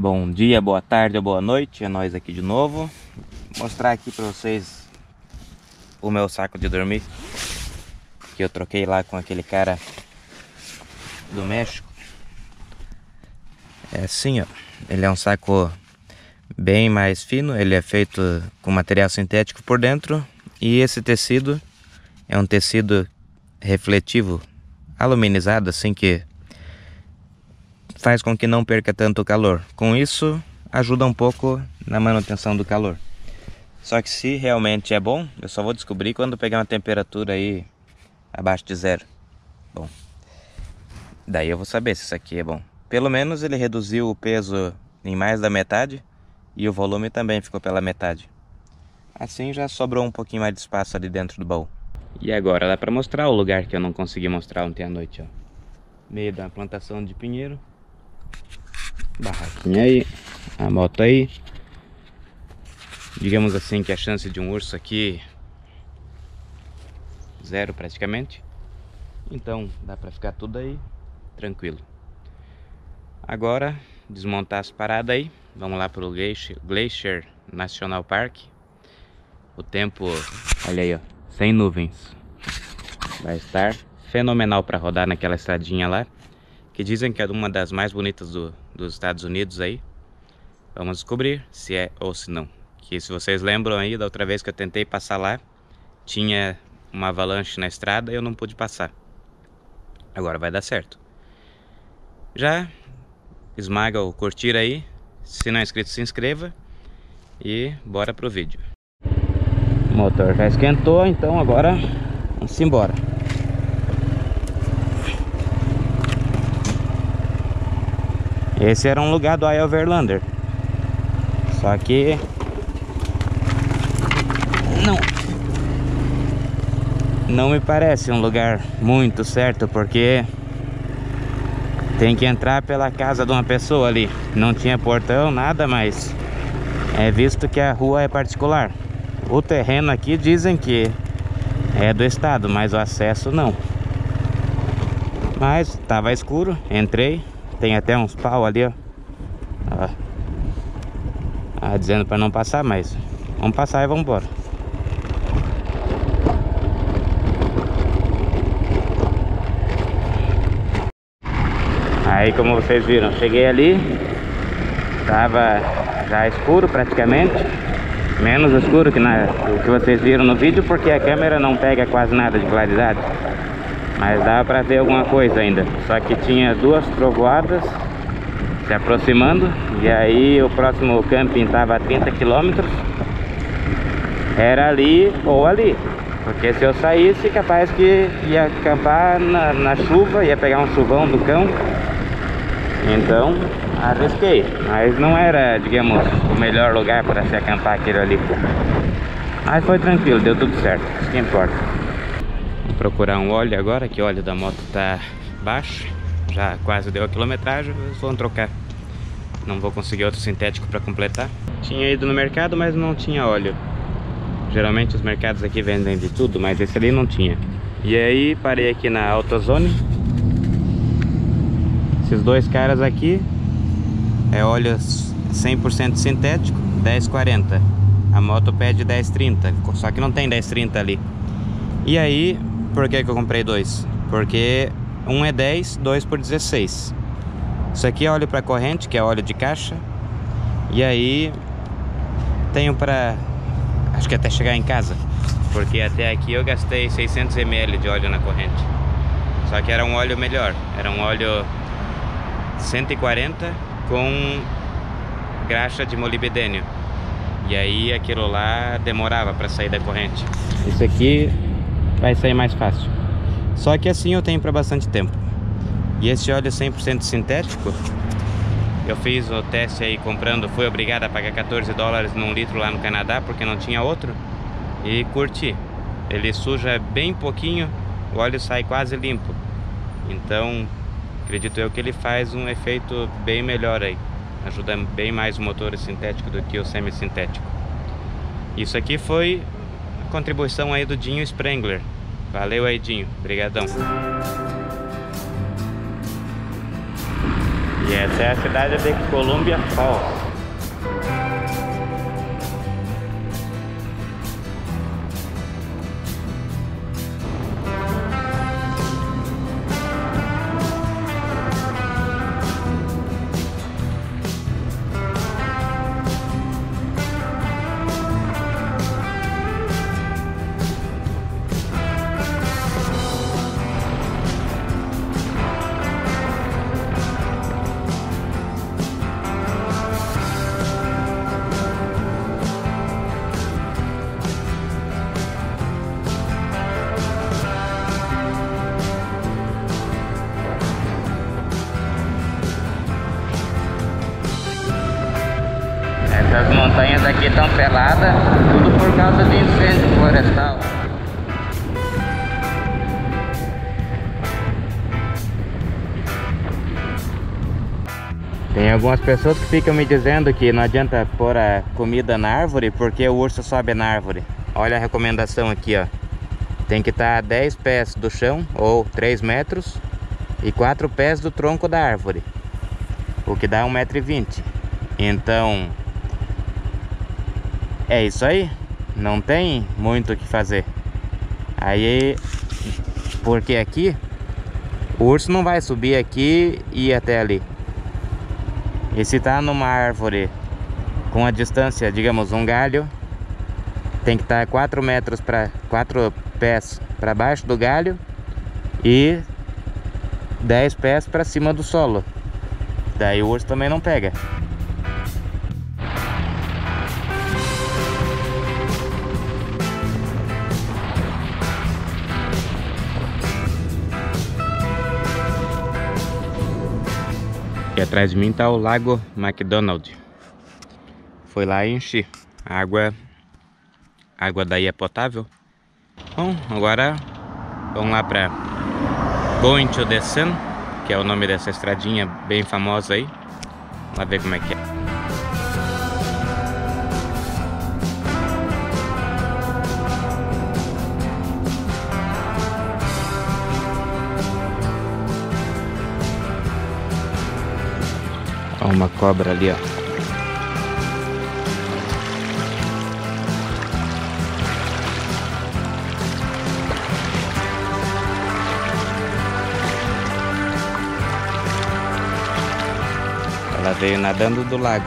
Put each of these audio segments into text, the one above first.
Bom dia, boa tarde ou boa noite, é nós aqui de novo. Vou mostrar aqui pra vocês o meu saco de dormir, que eu troquei lá com aquele cara do México. É assim, ó. Ele é um saco bem mais fino, ele é feito com material sintético por dentro. E esse tecido é um tecido refletivo, aluminizado, assim, que faz com que não perca tanto calor. Com isso, ajuda um pouco na manutenção do calor. Só que se realmente é bom, eu só vou descobrir quando pegar uma temperatura aí abaixo de zero. Bom, daí eu vou saber se isso aqui é bom. Pelo menos ele reduziu o peso em mais da metade e o volume também ficou pela metade. Assim já sobrou um pouquinho mais de espaço ali dentro do baú. E agora dá para mostrar o lugar que eu não consegui mostrar ontem à noite, ó. Meio da plantação de pinheiro. Barraquinha aí, a moto aí. Digamos assim que a chance de um urso aqui zero praticamente. Então dá pra ficar tudo aí tranquilo. Agora desmontar as paradas aí. Vamos lá pro Glacier National Park. O tempo, olha aí, ó, sem nuvens. Vai estar fenomenal para rodar naquela estradinha lá, que dizem que é uma das mais bonitas dos Estados Unidos aí. Vamos descobrir se é ou se não. Que se vocês lembram aí, da outra vez que eu tentei passar lá, tinha uma avalanche na estrada e eu não pude passar. Agora vai dar certo. Já esmaga o curtir aí. Se não é inscrito, se inscreva. E bora pro vídeo. O motor já esquentou, então agora vamos embora. Esse era um lugar do Overlander, só que não me parece um lugar muito certo, porque tem que entrar pela casa de uma pessoa ali. Não tinha portão, nada, mas é visto que a rua é particular. O terreno aqui dizem que é do estado, mas o acesso não. Mas tava escuro, entrei. Tem até uns pau ali, ó. Dizendo para não passar, mas vamos passar e vamos embora. Aí, como vocês viram, cheguei ali, tava já escuro praticamente, menos escuro que o que vocês viram no vídeo, porque a câmera não pega quase nada de claridade, mas dava pra ver alguma coisa ainda. Só que tinha duas trovoadas se aproximando, e aí o próximo camping tava a 30 km. Era ali ou ali, porque se eu saísse, capaz que ia acampar na chuva, ia pegar um chuvão do cão. Então arrisquei, mas não era, digamos, o melhor lugar para se acampar aquele ali. Mas foi tranquilo, deu tudo certo, isso que importa. Vou procurar um óleo agora, que o óleo da moto tá baixo. Já quase deu a quilometragem, eles vão trocar. Não vou conseguir outro sintético para completar. Tinha ido no mercado, mas não tinha óleo. Geralmente os mercados aqui vendem de tudo, mas esse ali não tinha. E aí parei aqui na AutoZone. Esses dois caras aqui é óleo 100% sintético, 10,40. A moto pede 10,30, só que não tem 10,30 ali. E aí, por que eu comprei dois? Porque um é 10, 2 por 16. Isso aqui é óleo para corrente, que é óleo de caixa. E aí tenho para, acho que até chegar em casa, porque até aqui eu gastei 600 ml de óleo na corrente. Só que era um óleo melhor, era um óleo 140 com graxa de molibdênio. E aí aquilo lá demorava para sair da corrente. Isso aqui vai sair mais fácil. Só que assim eu tenho para bastante tempo. E esse óleo 100% sintético, eu fiz o teste aí comprando, fui obrigado a pagar 14 dólares num litro lá no Canadá, porque não tinha outro. E curti. Ele suja bem pouquinho, o óleo sai quase limpo. Então acredito eu que ele faz um efeito bem melhor aí. Ajuda bem mais o motor sintético do que o semi-sintético. Isso aqui foi a contribuição aí do Dinho Sprengler. Valeu aí, Dinho. Obrigadão. E essa é a cidade de Columbia Falls. Essas montanhas aqui estão peladas, tudo por causa de incêndio florestal. Tem algumas pessoas que ficam me dizendo que não adianta pôr a comida na árvore porque o urso sobe na árvore. Olha a recomendação aqui, ó. Tem que estar a 10 pés do chão, ou 3 metros, e 4 pés do tronco da árvore, o que dá 1,20 m. Então, é isso aí. Não tem muito o que fazer. Aí, porque aqui, o urso não vai subir aqui e ir até ali. E se tá numa árvore com a distância, digamos, um galho, tem que estar 4 pés para baixo do galho e 10 pés para cima do solo. Daí o urso também não pega. E atrás de mim tá o Lago McDonald. Foi lá e enchi. A água daí é potável. Bom, agora vamos lá pra Going to the Sun, que é o nome dessa estradinha bem famosa aí. Vamos lá ver como é que é. Ó, uma cobra ali, ó. Ela veio nadando do lago.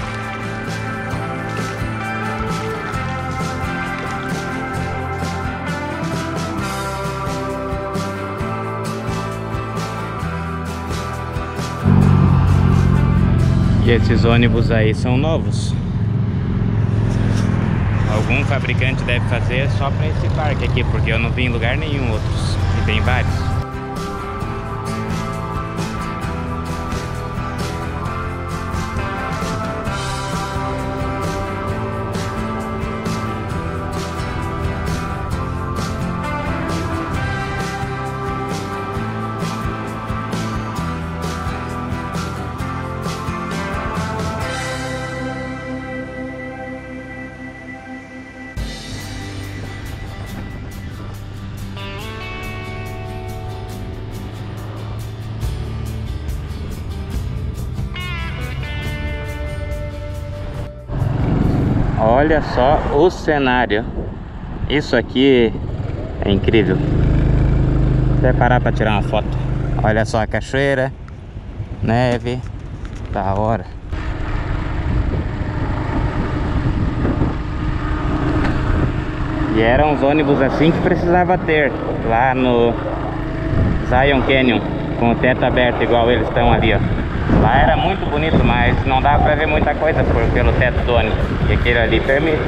E esses ônibus aí são novos. Algum fabricante deve fazer só para esse parque aqui, porque eu não vi em lugar nenhum outros. E tem vários. Olha só o cenário. Isso aqui é incrível. Até parar para tirar uma foto. Olha só a cachoeira, neve, da hora. E eram os ônibus assim que precisava ter lá no Zion Canyon, com o teto aberto igual eles estão ali, ó. Lá era muito bonito, mas não dava pra ver muita coisa pelo teto do ônibus. E aquele ali permite.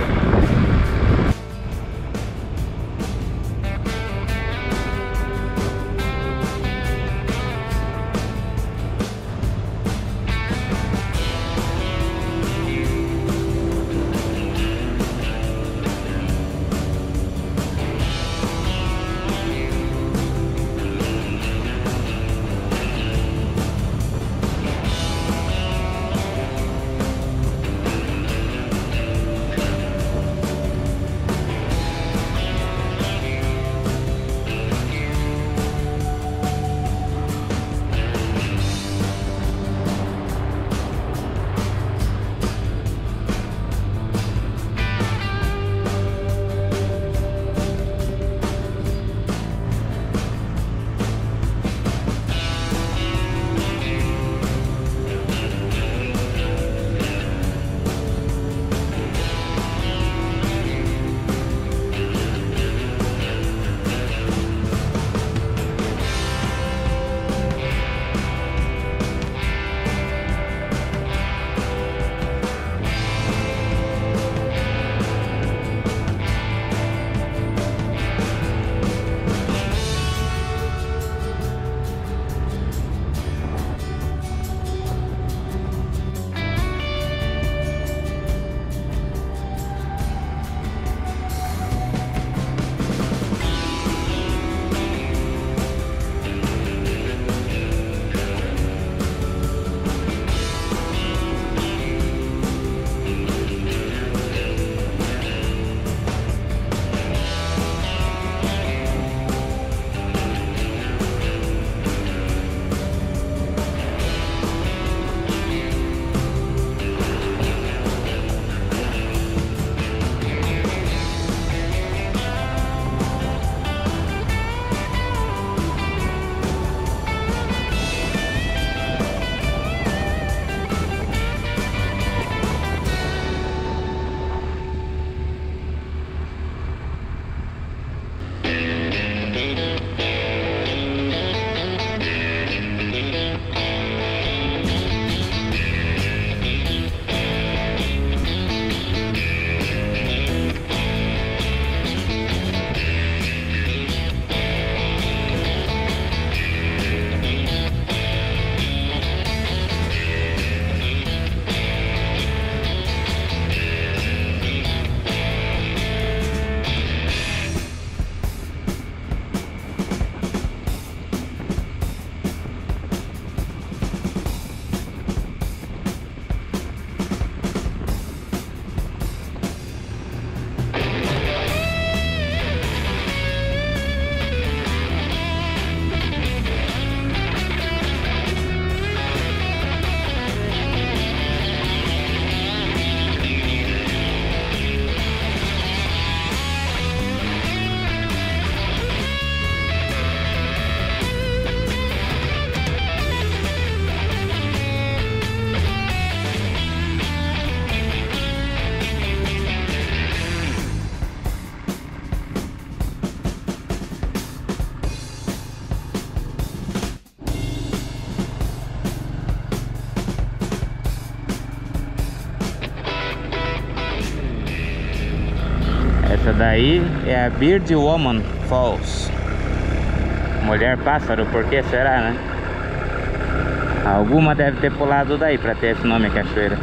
Essa daí é a Bird Woman Falls. Mulher pássaro, por que será, né? Alguma deve ter pulado daí pra ter esse nome, cachoeira.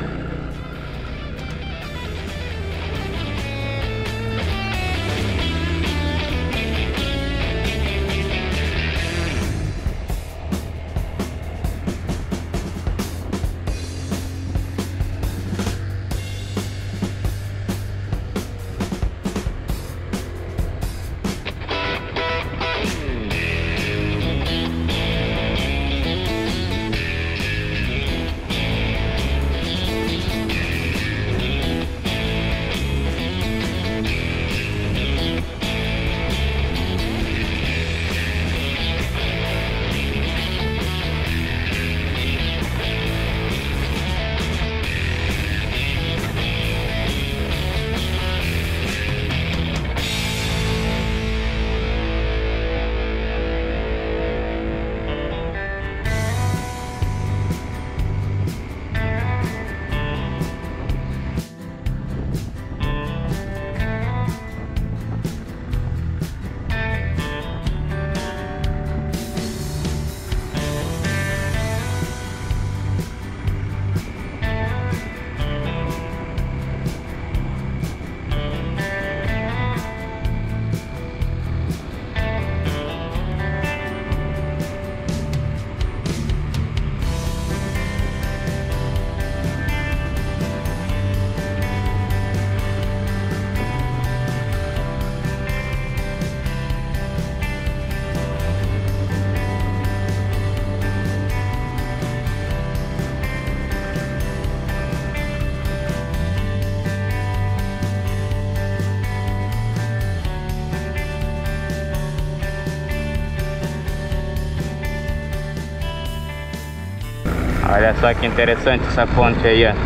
Olha só que interessante essa ponte aí, ó.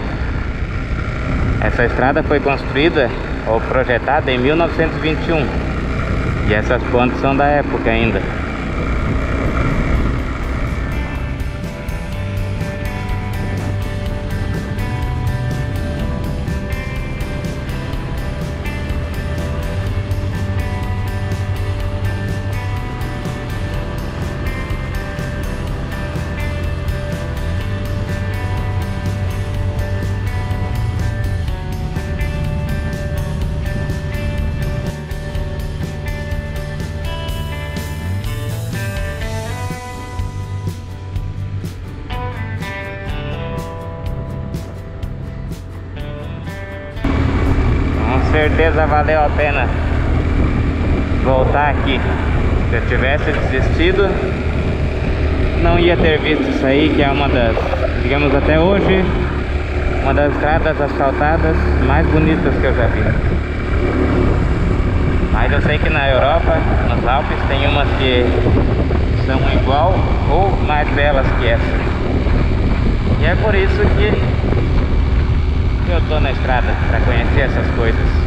Essa estrada foi construída ou projetada em 1921. E essas pontes são da época ainda. Com certeza valeu a pena voltar aqui. Se eu tivesse desistido, não ia ter visto isso aí, que é uma das, digamos até hoje, uma das estradas asfaltadas mais bonitas que eu já vi. Mas eu sei que na Europa, nos Alpes, tem umas que são igual ou mais belas que essa. E é por isso que eu tô na estrada, para conhecer essas coisas.